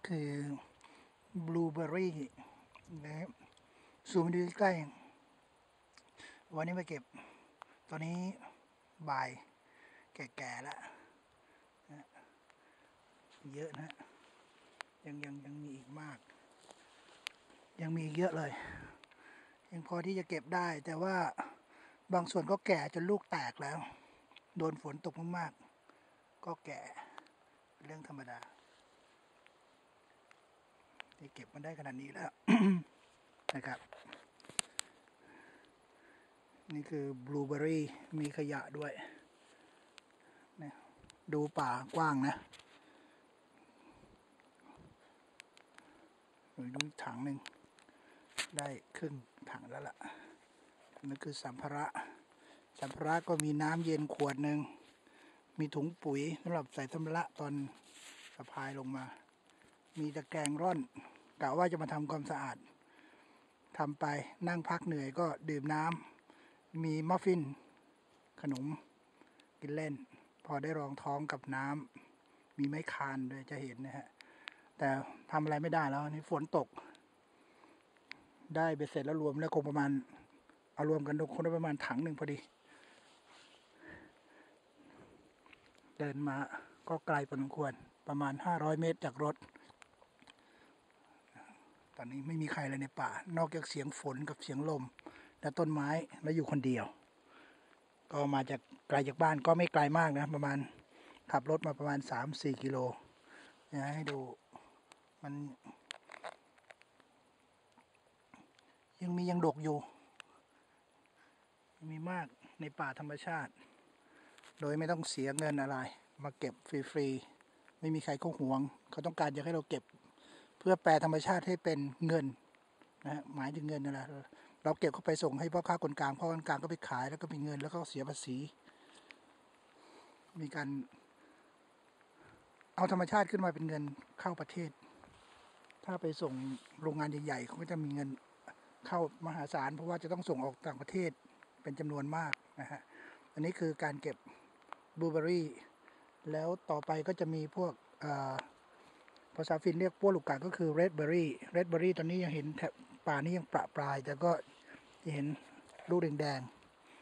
คือบลูเบอร์รี่นะซูมดูใกล้วันนี้มาเก็บตอนนี้บ่ายแก่ๆแล้วนะเยอะนะยังมีอีกมากยังมีอีกเยอะเลยยังพอที่จะเก็บได้แต่ว่าบางส่วนก็แก่จนลูกแตกแล้วโดนฝนตกมากๆก็แก่เป็นเรื่องธรรมดาที่เก็บมันได้ขนาดนี้แล้ว นะครับนี่คือบลูเบอร์รี่มีขยะด้วยนะดูป่ากว้างนะดูถังหนึ่งได้ครึ่งถังแล้วล่ะนั่นคือสัมภาระก็มีน้ำเย็นขวดหนึ่งมีถุงปุ๋ยสำหรับใส่สัมภาระตอนสะพายลงมามีตะแกรงร่อนกะว่าจะมาทำความสะอาดทำไปนั่งพักเหนื่อยก็ดื่มน้ำมีมัฟฟินขนมกินเล่นพอได้รองท้องกับน้ำมีไม้คานด้วยจะเห็นนะฮะแต่ทำอะไรไม่ได้แล้วนี่ฝนตกได้เบ็ดเสร็จแล้วรวมแล้วคงประมาณเอารวมกันคงได้ประมาณถังหนึ่งพอดีเดินมาก็ไกลพอสมควรประมาณ500 เมตรจากรถตอนนี้ไม่มีใครเลยในป่านอกจากเสียงฝนกับเสียงลมและต้นไม้แล้วอยู่คนเดียวก็มาจากไกลจากบ้านก็ไม่ไกลมากนะประมาณขับรถมาประมาณ 3-4 กิโลนะให้ดูมันยังดกอยู่มีมากในป่าธรรมชาติโดยไม่ต้องเสียเงินอะไรมาเก็บฟรีๆไม่มีใครเขาหวงเขาต้องการอยากให้เราเก็บเพื่อแปลธรรมชาติให้เป็นเงินนะหมายถึงเงินนั่นแหละเราเก็บเข้าไปส่งให้พ่อค้าคนกลางพ่อค้าคนกลางก็ไปขายแล้วก็มีเงินแล้วก็เสียภาษีมีการเอาธรรมชาติขึ้นมาเป็นเงินเข้าประเทศถ้าไปส่งโรงงานใหญ่ๆเขาก็จะมีเงินเข้ามหาศาลเพราะว่าจะต้องส่งออกต่างประเทศเป็นจำนวนมากนะฮะอันนี้คือการเก็บบลูเบอร์รี่แล้วต่อไปก็จะมีพวกภาษาฟินเรียกพวกลูกกาก็คือเรดเบอร์รี่ตอนนี้ยังเห็นแถบป่านี้ยังประปรายแต่ก็จะเห็นลูกแดง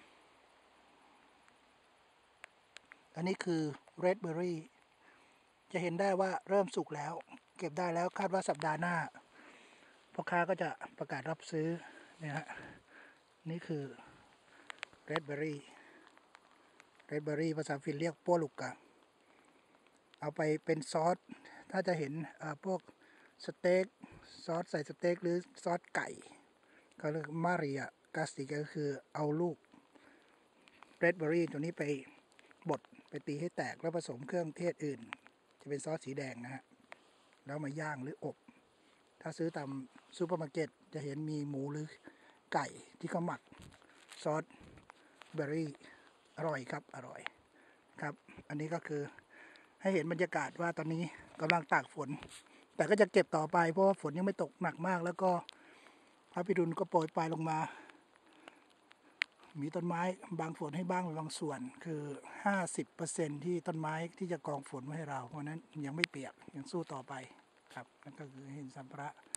ๆอันนี้คือเรดเบอร์รี่จะเห็นได้ว่าเริ่มสุกแล้วเก็บได้แล้วคาดว่าสัปดาห์หน้าพ่อค้าก็จะประกาศรับซื้อนะฮะนี่คือเรดเบอร์รี่ภาษาฟินเรียกปัวลูกกาเอาไปเป็นซอสถ้าจะเห็นพวกสเต็กซอสใส่สเต็กหรือซอสไก่ก็เรียกมาริกาสติกก็คือเอาลูกเรดเบอร์รี่ตัวนี้ไปบดไปตีให้แตกแล้วผสมเครื่องเทศอื่นจะเป็นซอสสีแดงนะฮะแล้วมาย่างหรืออบถ้าซื้อตามซูเปอร์มาร์เก็ตจะเห็นมีหมูหรือไก่ที่เขาหมักซอสเบอร์รี่อร่อยครับอร่อยครับอันนี้ก็คือให้เห็นบรรยากาศว่าตอนนี้กำลังตากฝนแต่ก็จะเก็บต่อไปเพราะว่าฝนยังไม่ตกหนักมากแล้วก็พระพิรุณก็โปรยปลายลงมามีต้นไม้บางฝนให้บ้างบางส่วนคือ 50% ที่ต้นไม้ที่จะกองฝนไว้ให้เราเพราะนั้นยังไม่เปียกยังสู้ต่อไปครับนั่นก็คือเห็นสัมภาระ